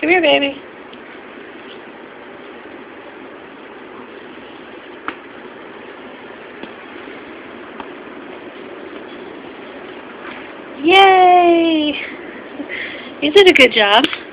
Come here, baby. Yay! You did a good job.